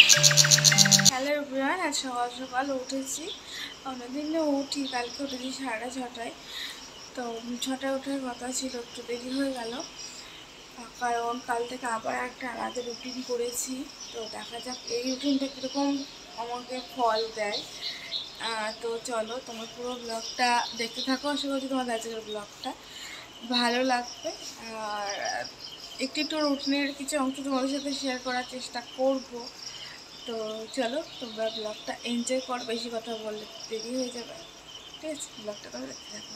Hello everyone, আজ সকাল সকাল উঠেছি। অন্যদিন উঠি, কালকে উঠেছি 6:30টায়। তো 6টায় ওঠার কথা ছিল, একটু দেরি হয়ে গেল, কারণ কাল থেকে আবার একটা আলাদা রুটিন করেছি। তো দেখা যাক এই রুটিনটা কীরকম আমাকে ফল দেয়। তো চলো, তোমার পুরো ব্লগটা দেখতে থাকো। আশা করছি তোমার আজকের ব্লগটা ভালো লাগবে। আর একটু রুটিনের কিছু অংশ তোমাদের সাথে শেয়ার করার চেষ্টা করব। তো চলো, তোমরা ব্লগটা এনজয় করো। বেশি কথা বললে দেরি হয়ে যাবে, ঠিক আছে? ব্লগটা তোমরা দেখতে থাকো।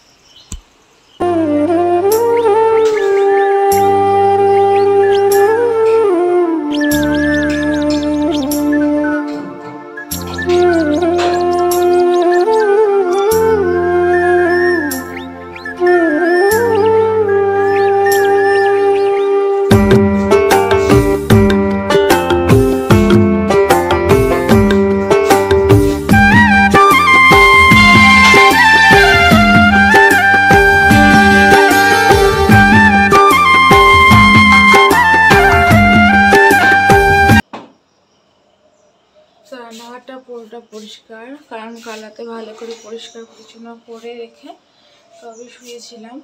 রান্নাঘরটা পুরোটা পরিষ্কার, কারণ কালাতে ভালো করে পরিষ্কার পরিচ্ছন্ন করে রেখে তবে শুয়েছিলাম।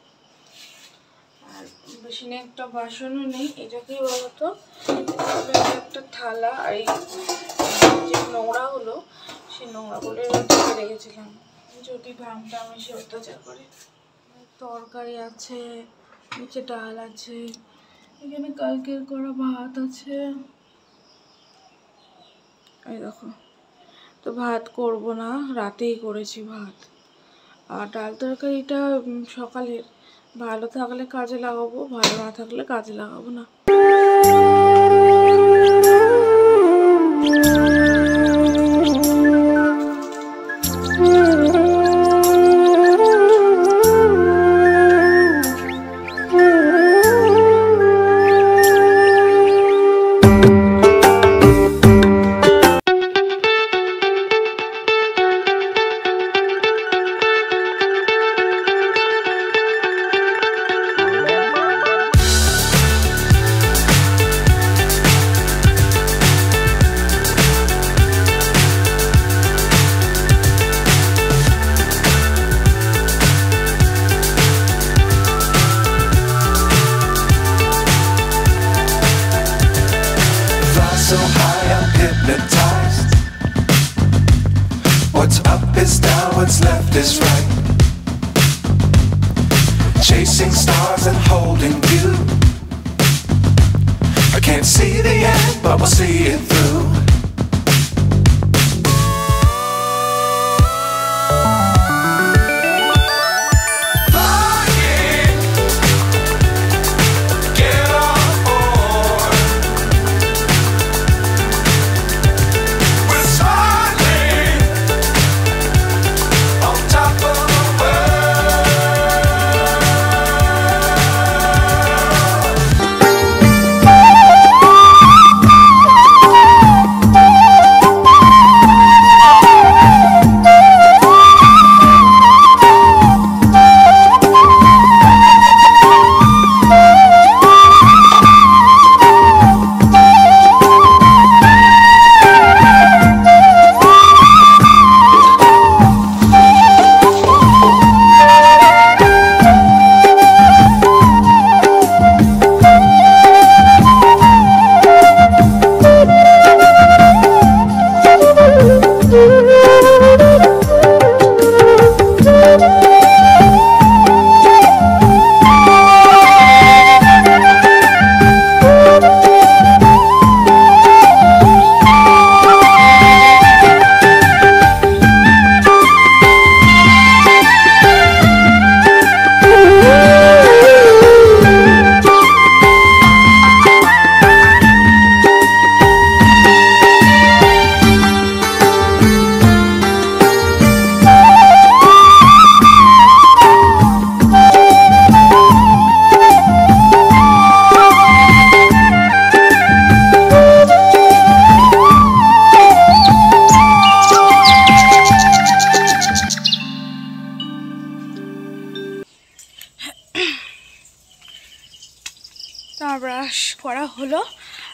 আর বেশিনে একটা বাসনও নেই। এটাকেই বলতো একটা থালা, আর এই যে নোংরা হলো সেই নোংরাগুলো রেখে রেখেছিলাম, যদি ঘামটা আমি সে অত্যাচার করে। তরকারি আছে, নিচে ডাল আছে, এখানে কালকের করা ভাত আছে। এই দেখো, তো ভাত করব না, রাতেই করেছি ভাত। আর ডাল তরকারিটা সকালের, ভালো থাকলে কাজে লাগাবো, ভালো না থাকলে কাজে লাগাবো না। So high I'm hypnotized. What's up is down, what's left is right. Chasing stars and holding you. I can't see the end, but we'll see it through.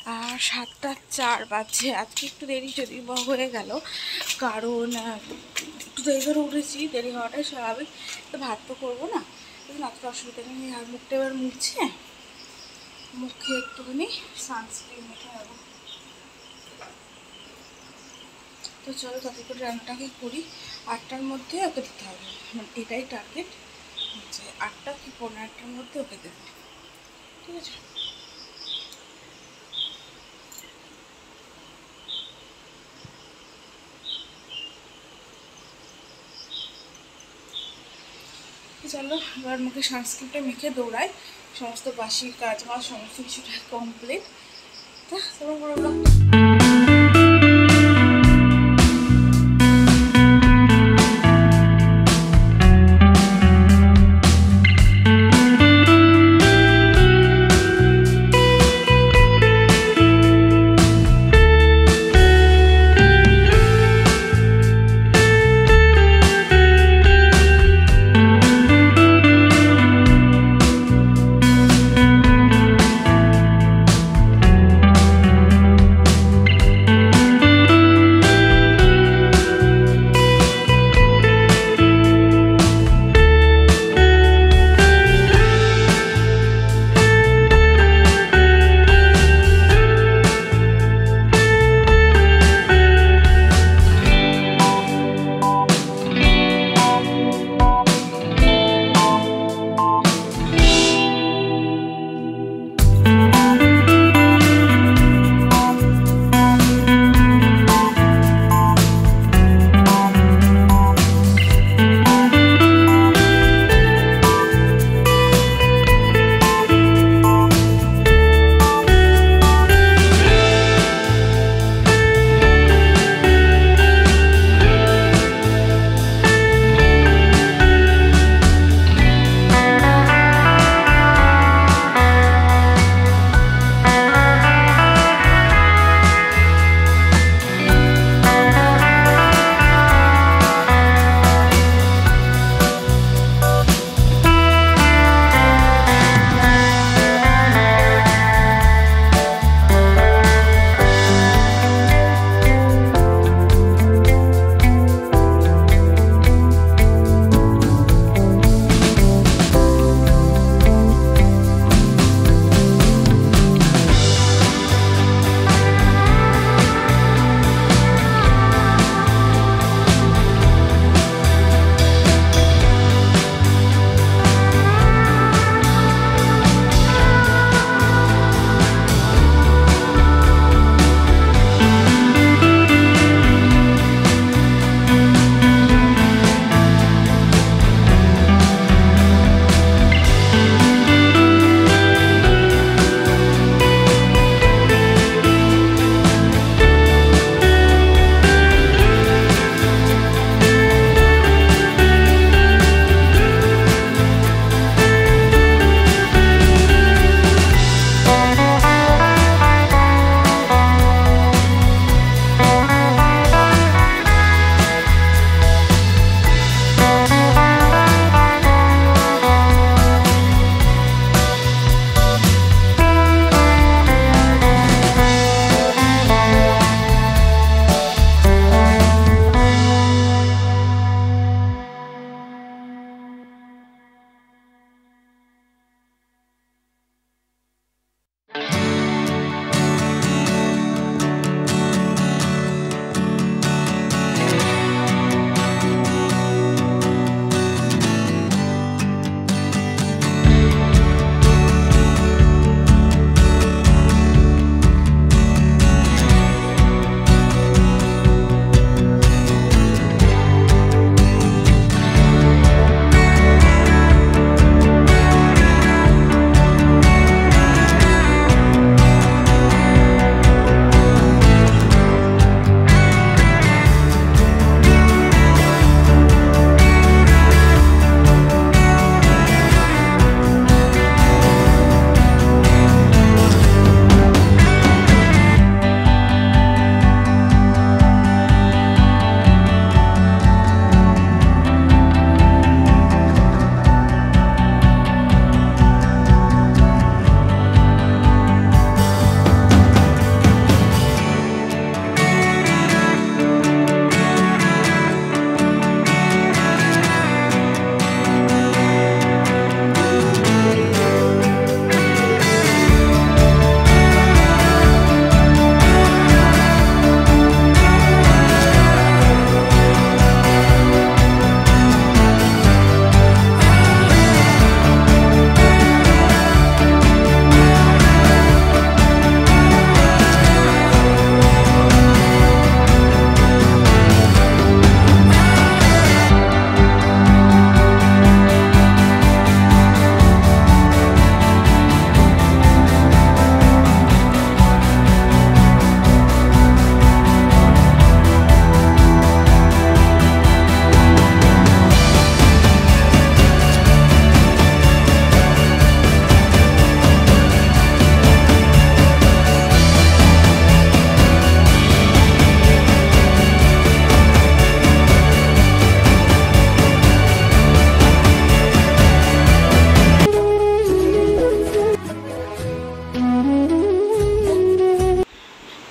আর 7:04 বাজছে। আজকে একটু দেরি যদি বা হয়ে গেল, কারণ একটু দেরি করে উঠেছি, দেরি হওয়াটাই স্বাভাবিক। তো ভাত তো করবো না, অতটা অসুবিধা নেই। আর মুখটা এবার মুছছে, মুখে একটুখানি সানস্ক্রিন মেখে নেবো। তো চলো তাতে করে রান্নাটাকে করি। 8টার মধ্যে ওকে দিতে হবে, মানে এটাই টার্গেট, যে 8টা কি 8:15-র মধ্যে ওকে দেবো, ঠিক আছে? চলো এবার মুখে সানস্ক্রিনটা মেখে দৌড়াই, সমস্ত বাসি কাজ মাজ সমস্ত কিছুটা কমপ্লিট। তা তোমার বড়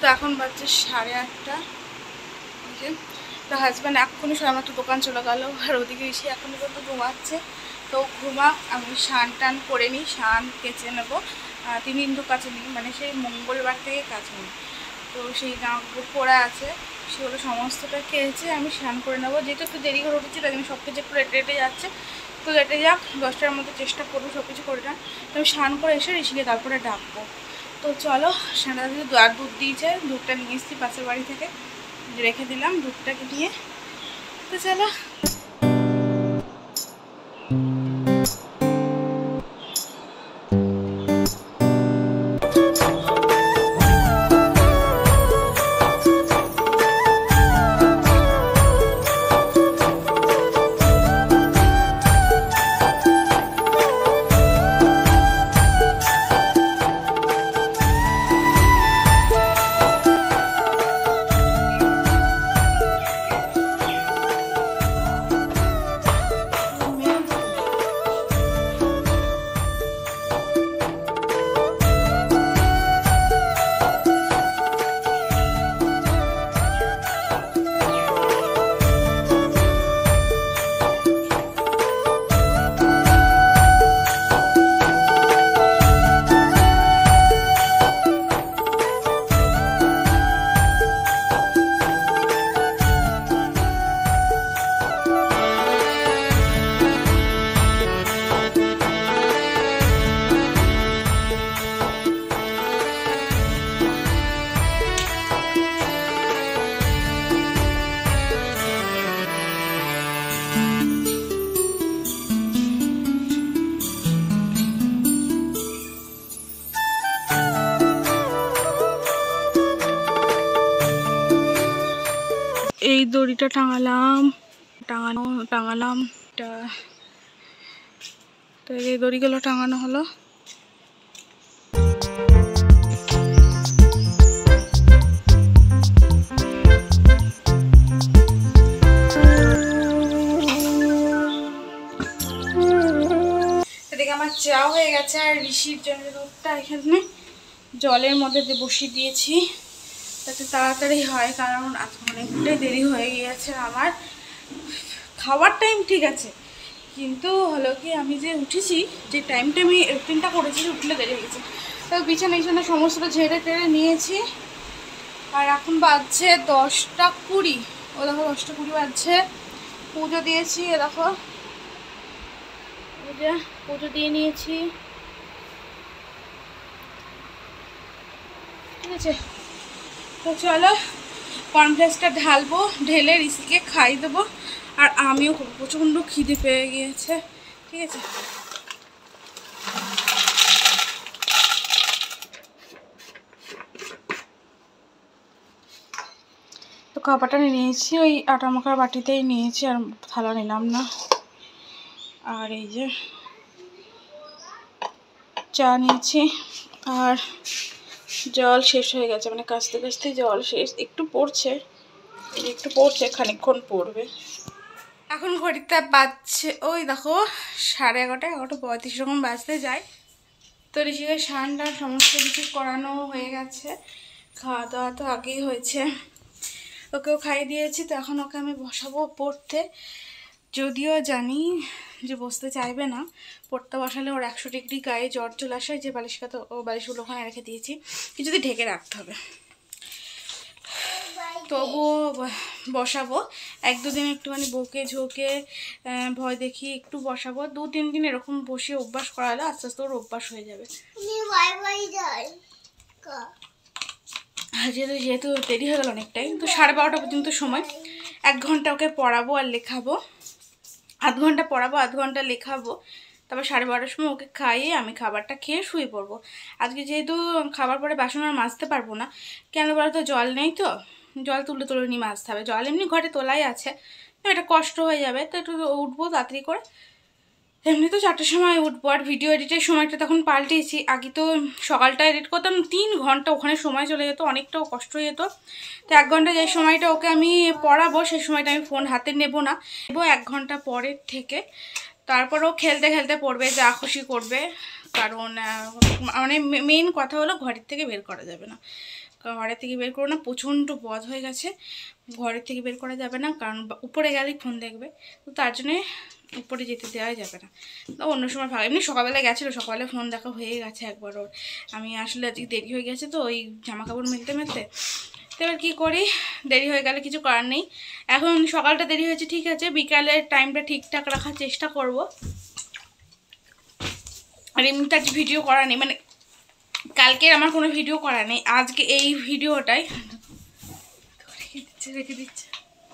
তো এখন বাজছে 8:30। তো হাজব্যান্ড এক্ষুনি সবাই আমার তো দোকান চলে গেল, আর ওদিকে এসে এখনই পর্যন্ত ঘুমাচ্ছে। তো ঘুমা, আমি স্নান টান করে নিই, স্নান কেচে নেবো। 3 দিন তো কাছে নিই, মানে সেই মঙ্গলবার থেকে কাছে নিই। তো সেই জামাগুলো পরা আছে, সেগুলো সমস্তটা কেচে আমি স্নান করে নেবো। যেহেতু একটু দেরি করে উঠেছি, তাই জন্য সব কিছু একটু লেটে যাচ্ছে। তো লেটে যাক, 10টার মধ্যে চেষ্টা করবো সব কিছু করে না। তো আমি স্নান করে এসে ঋষিকে তারপরে ডাকবো। তো চলো, স্নানটা দুধ দিয়েছে, দুধটা নিয়ে এসেছি পাশের বাড়ি থেকে, রেখে দিলাম দুধটাকে নিয়ে। তো চলো। এই দড়িটা টাঙালাম, তো এই দড়িগুলো টাঙানো হলো। এদিকে আমার চা হয়ে গেছে, আর ঋষির জন্য দুধটা এখানে জলের মধ্যে বসিয়ে দিয়েছি, যাতে তাড়াতাড়ি হয়, কারণ আজ অনেকটাই দেরি হয়ে গিয়েছে। আমার খাওয়ার টাইম ঠিক আছে, কিন্তু হলো কি আমি যে উঠেছি, যে টাইমটা আমি রুটিনটা করেছি, উঠলে দেরি হয়ে গেছে। তো বিছানা সমস্তটা ঝেড়ে টেড়ে নিয়েছি, আর এখন বাজছে 10:20। ও দেখো 10:20 বাজছে। পুজো দিয়েছি, এ দেখো পুজো দিয়ে নিয়েছি, ঠিক আছে। তো চলো, কর্নফ্লেক্সটা ঢালবো, ঢেলে ঋষিকে খাই দেবো, আর আমিও প্রচণ্ড খিদে পেয়ে গিয়েছে, ঠিক আছে। তো খাবারটা নিয়েছি, ওই আটা মাখার বাটিতেই নিয়েছি, আর থালা নিলাম না। আর এই যে চা নিয়েছি, আর জল শেষ হয়ে গেছে, মানে কাচতে কাচতে জল শেষ। একটু পড়ছে, খানিকক্ষণ পড়বে। এখন ঘড়িতে বাজছে ওই দেখো 11:30, 11:35 রকম বাজতে যায়। তো ঋষিকে স্নানটা সমস্ত কিছু করানো হয়ে গেছে, খাওয়া দাওয়া তো আগেই হয়েছে, ওকেও খাইয়ে দিয়েছি। তো এখন ওকে আমি বসাবো পড়তে, যদিও জানি যে বসতে চাইবে না। পড়তে বসালে ওর 100 ডিগ্রি গায়ে জ্বর চলে আসে, যে বালিশটা ও বালিশগুলো ওখানে রেখে দিয়েছি, কিছুতে ঢেকে রাখতে হবে। তবুও বসাবো, 1-2 দিন একটুখানি বকে ঝোঁকে ভয় দেখি একটু বসাবো। 2-3 দিন এরকম বসে অভ্যাস করালে আস্তে আস্তে ওর অভ্যাস হয়ে যাবে। যেহেতু দেরি হয়ে গেল অনেকটাই, তো 12:30 পর্যন্ত সময়। 1 ঘন্টা ওকে পড়াবো আর লেখাবো, 1/2 ঘন্টা পড়াবো, 1/2 ঘন্টা লেখাবো। তারপর 12:30টার সময় ওকে খাইয়ে আমি খাবারটা খেয়ে শুয়ে পড়বো। আজকে যেহেতু খাবার পরে বাসন আর মাজতে পারবো না, কেন বলো তো, জল নেই, তো জল তুলে নিয়ে মাজতে হবে। জল এমনি ঘরে তোলাই আছে, তো এটা কষ্ট হয়ে যাবে। তো একটু উঠবো তাড়াতাড়ি করে, এমনি তো 4টার সময় উঠবো। আর ভিডিও এডিটের সময়টা তখন পাল্টেছি, আগে তো সকালটা এডিট করতাম, 3 ঘন্টা ওখানে সময় চলে যেত, অনেকটাও কষ্ট হয়ে যেত। তো 1 ঘন্টা যে সময়টা ওকে আমি পড়াবো, সেই সময়টা আমি ফোন হাতে নেব না, 1 ঘন্টা পরের থেকে। তারপরও খেলতে খেলতে পড়বে, যা খুশি করবে, কারণ মানে মেন কথা হলো ঘরের থেকে বের করা যাবে না, ঘরের থেকে বের করো না, প্রচণ্ড বদ হয়ে গেছে, ঘরের থেকে বের করা যাবে না, কারণ উপরে গেলেই ফোন দেখবে, তো তার জন্যে উপরে যেতে দেওয়াই যাবে না। তো অন্য সময় ভালো, এমনি সকালবেলা গেছিলো, সকালে ফোন দেখা হয়ে গেছে একবার ওর। আমি আসলে আজকে দেরি হয়ে গেছে তো ওই জামা কাপড় মেলতে মেলতে, তো এবার কী করি, দেরি হয়ে গেলে কিছু করার নেই। এখন সকালটা দেরি হয়েছে ঠিক আছে, বিকালের টাইমটা ঠিকঠাক রাখার চেষ্টা করব। আর এমনিতে আজ ভিডিও করা নেই, মানে কালকে আমার কোনো ভিডিও করা নেই, আজকে এই ভিডিওটাই রেখে দিচ্ছে।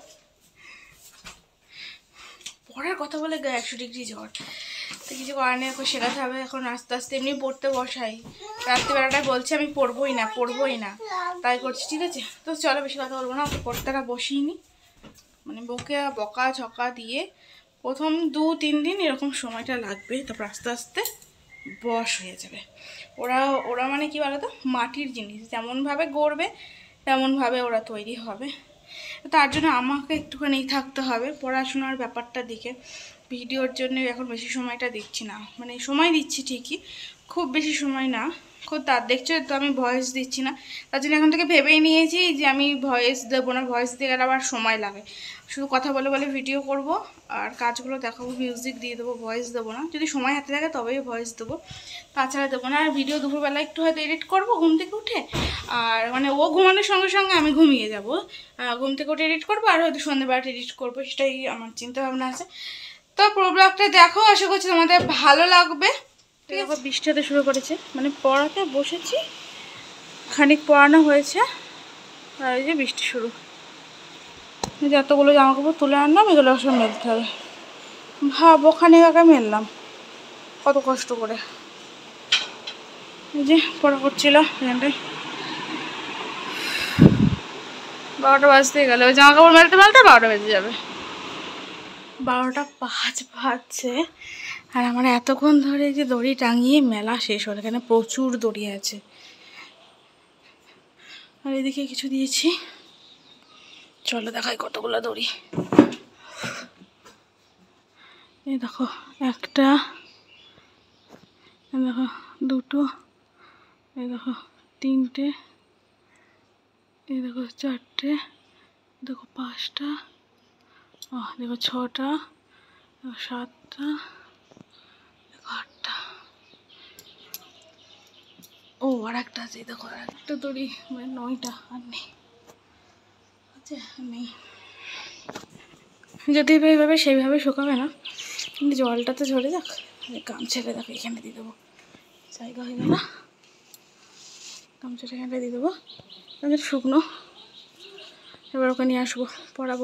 পড়ার কথা বলে 100 ডিগ্রি জ্বর, তো কিছু করার নেই, এখন শেখাতে হবে। এখন আস্তে আস্তে এমনি পড়তে বসাই, রাত্রিবেলাটায় বলছে আমি পড়বই না, তাই করছি ঠিক আছে। তো চলো বেশি কথা বলবো না, ওকে পড়তেটা বসিনি, মানে বকা ঝকা দিয়ে প্রথম 2-3 দিন এরকম সময়টা লাগবে, তারপর আস্তে আস্তে বশ হয়ে যাবে। ওরা মানে কি বলতো, মাটির জিনিস, যেমনভাবে গড়বে তেমনভাবে ওরা তৈরি হবে। তার জন্য আমাকে একটুখানি থাকতে হবে পড়াশোনার ব্যাপারটা দিকে। ভিডিওর জন্য এখন বেশি সময়টা দিচ্ছি না, মানে সময় দিচ্ছি ঠিকই, খুব বেশি সময় না, খুব তার দেখছো তো আমি ভয়েস দিচ্ছি না, তার জন্য এখন থেকে ভেবেই নিয়েছি যে আমি ভয়েস দেবো না, ভয়েস দিয়ে গেলে আবার সময় লাগে, শুধু কথা বলে বলে ভিডিও করব আর কাজগুলো দেখাবো, মিউজিক দিয়ে দেবো, ভয়েস দেবো না, যদি সময় হাতে থাকে তবেই ভয়েস দেবো, তাছাড়া দেবো না। আর ভিডিও দুপুরবেলা একটু হয়তো এডিট করবো ঘুম থেকে উঠে, আর মানে ও ঘুমানোর সঙ্গে সঙ্গে আমি ঘুমিয়ে যাবো, ঘুম থেকে উঠে এডিট করবো, আর হয়তো সন্ধ্যেবেলাটা এডিট করবো, সেটাই আমার চিন্তা ভাবনা আছে। তো পুরো ব্লগটা দেখো, আশা করছি তোমাদের ভালো লাগবে। ঠিক আছে, বৃষ্টি হতে শুরু করেছে, মানে পড়াতে বসেছি, খানিক পড়ানো হয়েছে আর এই যে বৃষ্টি শুরু। যতগুলো জামা কাপড় তুলে আনলাম এগুলো সব মেলতে হবে, ভাবো খানিক আগে মেললাম কত কষ্ট করে। এই যে পড়া করছিল এখানটায়, 12টা বাজতেই গেল, ওই জামা কাপড় মেলতে মেলতে 12টা বেজে যাবে, 12টা 5 বাজছে। আর আমার এতক্ষণ ধরে যে দড়ি টাঙিয়ে মেলা শেষ হলো, এখানে প্রচুর দড়ি আছে, আর এদিকে কিছু দিয়েছি, চলো দেখাই কতগুলো দড়ি। এই দেখো একটা, এই দেখো দুটো, এই দেখো তিনটে, এই দেখো চারটে, দেখো 5টা, দেখো 6টা, দেখো 7টা, দেখো 8টা, ও আর একটা আছে, দেখো আর একটা দড়ি, মানে 9টা, আর নেই, আচ্ছা নেই। যদি এইভাবে সেইভাবে শুকাবে না, কিন্তু জলটা তো ঝরে যাক, গামছাটা দেখো এখানে দিয়ে দেবো, জায়গা হয়ে গেল, গামছাটা এখানটা দিয়ে দেবো, তাদের শুকনো। এবার ওকে নিয়ে আসবো, পড়াবো,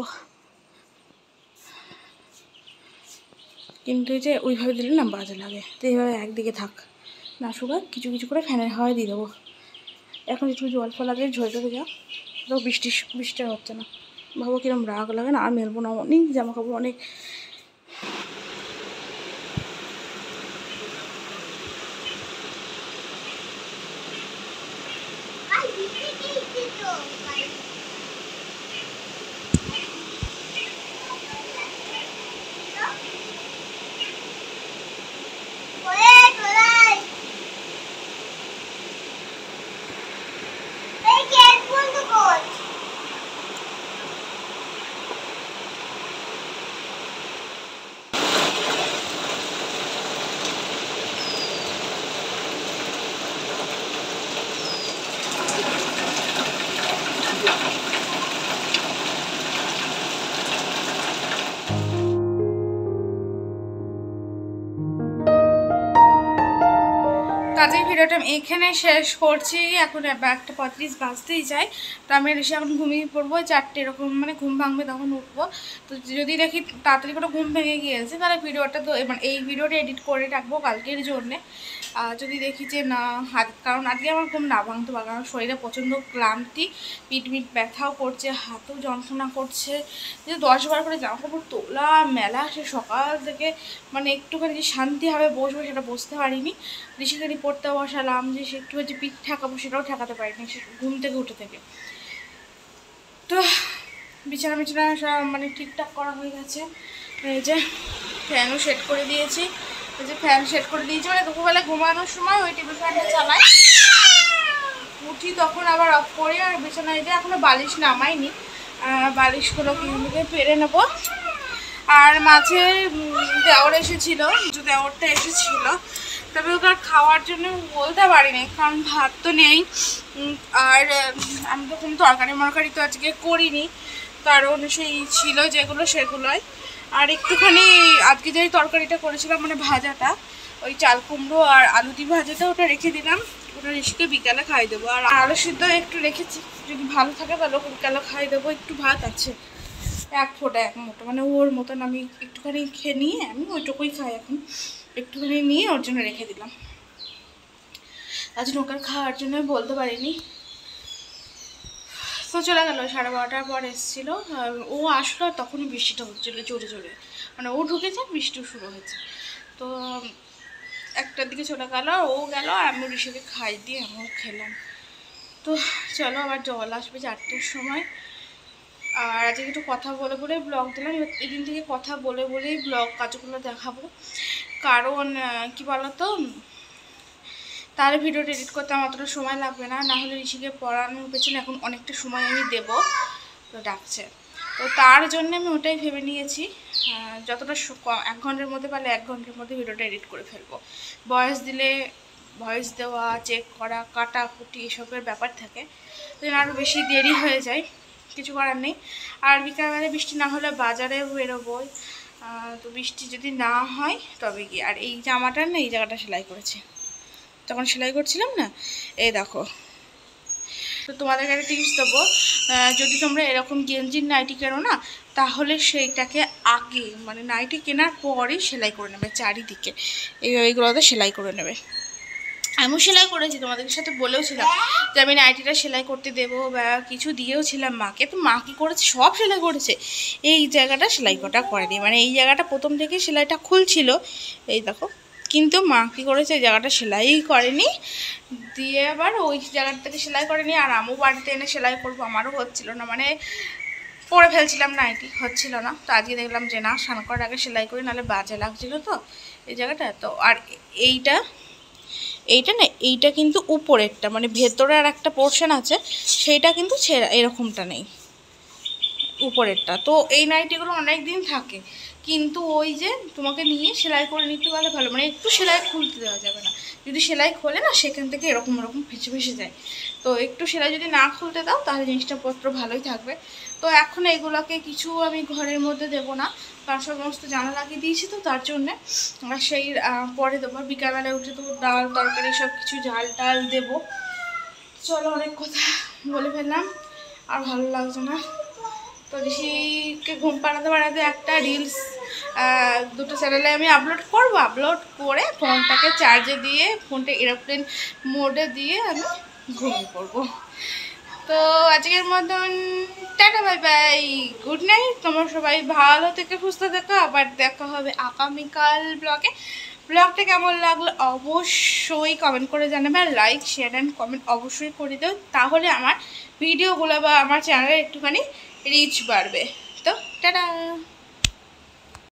কিন্তু এই যে ওইভাবে দিলে না বাজে লাগে, তো এইভাবে একদিকে থাক, না শুকাক, কিছু কিছু করে ফ্যানের হাওয়ায় দিয়ে দেবো। এখন একটু জল ফল লাগে ঝরে ঝরে যা, তো বৃষ্টি হচ্ছে না, ভাবো কিরম রাগ লাগে না, আর মেলবো না, অনেক জামা কাপড়, অনেক। আজকের ভিডিওটা আমি এখানে শেষ করছি, এখন 1:35 বাজতেই যায়, তো আমি এসে এখন ঘুমিয়ে পড়বো, 4টে এরকম মানে ঘুম ভাঙবে তখন উঠবো। তো যদি দেখি তাড়াতাড়ি করে ঘুম ভেঙে গিয়েছে তাহলে ভিডিওটা তো মানে এই ভিডিওটা এডিট করে রাখবো কালকের জন্যে। যদি দেখি যে না কারণ আজকে আমার ঘুম না ভাঙতে পারে, কারণ শরীরে প্রচণ্ড ক্লান্তি, পিঠ ব্যথাও করছে, হাতেও যন্ত্রণা করছে, যে 10বার করে জামা কাপড় তোলা মেলা, সে সকাল থেকে মানে একটুখানি যে শান্তি হবে বসবো সেটা বসতে পারিনি, ঋষিখানি পড়তে বসালাম যে সে একটু যে পিঠ ঠেকাবো সেটাও ঠেকাতে পারিনি সে ঘুম থেকে উঠে থেকে। তো বিছানা সব মানে ঠিকঠাক করা হয়ে গেছে, এই যে ফ্যানও সেট করে দিয়েছি, ওই যে ফ্যান সেট করে দিয়েছি, মানে দুপুরবেলা ঘুমানোর সময় ওই টেবিল ফ্যানটা চালাই, উঠি তখন আবার অফ করি। আর বিছানায় দিয়ে এখনো বালিশ নামাইনি, বালিশগুলো কিনে পেরে নেবো। আর মাঝে দেওর এসেছিল, দেওরটা এসেছিল, তবে ওকে খাওয়ার জন্য বলতে পারিনি, কারণ ভাত তো নেই। আর আমি তো কোনো তরকারি তো আজকে করিনি, কারণ সেই ছিল যেগুলো সেগুলোই। আর একটুখানি আজকে যে তরকারিটা করেছিলাম মানে ভাজাটা, ওই চাল কুমড়ো আর আলু দিয়ে ভাজাটা, ওটা রেখে দিলাম, ওটা ঋষিকে বিকালে খাই দেবো। আর আলু সিদ্ধ একটু রেখেছি, যদি ভালো থাকে তাহলে ওকে বিকালে খাই দেবো। একটু ভাত আছে, এক মুঠো, মানে ওর মতন আমি একটুখানি খেয়ে নিয়ে, আমি ওইটুকুই খাই এখন, একটুখানি নিয়ে ওর জন্য রেখে দিলাম। আজ ওকে খাওয়ার জন্য বলতে পারিনি। তো চলে গেল, 12:30টার পর এসেছিলো। ও আসলো, তখনই বৃষ্টিটা হচ্ছিলো জোরে জোরে, মানে ও ঢুকেছে বৃষ্টিও শুরু হয়েছে। তো 1টার দিকে চলে গেল, ও গেল, আর আমি ঋষিকে খাই দিয়ে আমিও খেলাম। তো চলো, আবার জল আসবে 4টার সময়। আর আজকে একটু কথা বলে বলে ব্লগ দিলাম, এদিন থেকে কথা বলে বলেই ব্লগ কাজগুলো দেখাবো। কারণ কি বলতো, তাহলে ভিডিওটা এডিট করতে আমার অতটা সময় লাগবে না, নাহলে ঋষিকে পড়ানোর পেছনে এখন অনেকটা সময় আমি দেবো, তো ডাকছে। তো তার জন্য আমি ওটাই ভেবে নিয়েছি, যতটা 1 ঘন্টার মধ্যে পারলে 1 ঘন্টার মধ্যে ভিডিওটা এডিট করে ফেলবো। ভয়েস দিলে ভয়েস দেওয়া, চেক করা, কাটাকুটি এসবের ব্যাপার থাকে, তো আরও বেশি দেরি হয়ে যায়, কিছু করার নেই। আর বিকালবেলা বৃষ্টি না হলে বাজারে বেরোবো, তো বৃষ্টি যদি না হয় তবে কি। আর এই জামাটা না, এই জায়গাটা সেলাই করেছে, তখন সেলাই করছিলাম না, এই দেখো। তো তোমাদেরকে একটা টিপস দেবো, যদি তোমরা এরকম গেঞ্জির নাইটি কেনো না, তাহলে সেইটাকে আগে, মানে নাইটি কেনার পরেই সেলাই করে নেবে চারিদিকে, এইগুলোতে সেলাই করে নেবে। আমিও সেলাই করেছি, তোমাদের সাথে বলেওছিলাম যে আমি নাইটিটা সেলাই করতে দেবো, বা কিছু দিয়েওছিলাম মাকে। তো মা কী করেছে, সব সেলাই করেছে, এই জায়গাটা সেলাই করা করেনি, মানে এই জায়গাটা প্রথম থেকে সেলাইটা খুলছিল, এই দেখো। কিন্তু মা কী করেছে, এই জায়গাটা সেলাই করেনি, দিয়ে আবার ওই জায়গাটা থেকে সেলাই করেনি। আর আমিও বাড়িতে এনে সেলাই করবো, আমারও হচ্ছিল না, মানে পরে ফেলছিলাম নাইটি, হচ্ছিল না। তো আজকে দেখলাম যে না, স্নান করার আগে সেলাই করি, নাহলে বাজে লাগছিলো তো এই জায়গাটা। তো আর এইটা না, এইটা কিন্তু উপরেরটা, মানে ভেতরে আর একটা পোর্শন আছে, সেইটা কিন্তু এরকমটা নেই, উপরেরটা। তো এই নাইটিগুলো অনেক দিন থাকে, কিন্তু ওই যে তোমাকে নিয়ে সেলাই করে নিতে পারলে ভালো, মানে একটু সেলাই খুলতে দেওয়া যাবে না, যদি সেলাই খোলে না সেখান থেকে এরকম ফেঁচে ফেঁচে যায়। তো একটু সেলাই যদি না খুলতে দাও তাহলে জিনিসটা পত্র ভালোই থাকবে। তো এখন এগুলোকে কিছু আমি ঘরের মধ্যে দেবো না, কারণ সমস্ত জানা লাগিয়ে দিয়েছি, তো তার জন্যে সেই পরে দেবো। বিকালবেলায় উঠে তো ডাল তরকারি সব কিছু ঝাল টাল দেবো। চলো, অনেক কথা বলে ফেললাম, আর ভালো লাগছে না। তো ঋষিকে ঘুম পাড়াতে একটা রিলস 2টো চ্যানেলে আমি আপলোড করে ফোনটাকে চার্জে দিয়ে, ফোনটা এরোপ্লেন মোডে দিয়ে আমি ঘুমিয়ে পড়বো। তো আজকের মতন tata, bye bye, good night. তোমরা সবাই ভালো থেকে সুস্থ থেকো, আবার দেখা হবে আগামীকাল ব্লগে। ব্লগটা কেমন লাগলো অবশ্যই কমেন্ট করে জানাবে, আর লাইক শেয়ার অ্যান্ড কমেন্ট অবশ্যই করে দেও, তাহলে আমার ভিডিওগুলো বা আমার চ্যানেলে একটুখানি রিচ বাড়বে। তো টাটা।